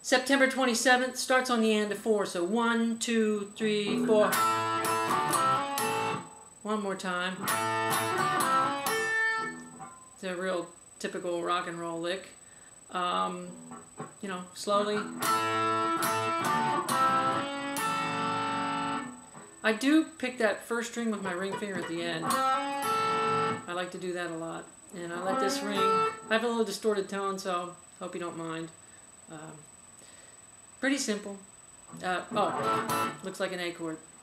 September 27th starts on the and of 4, so 1, 2, 3, 4. One more time. It's a real typical rock and roll lick. You know, slowly. I do pick that first string with my ring finger at the end. I like to do that a lot. And I like this ring. I have a little distorted tone, so hope you don't mind. Pretty simple. Oh, looks like an A chord.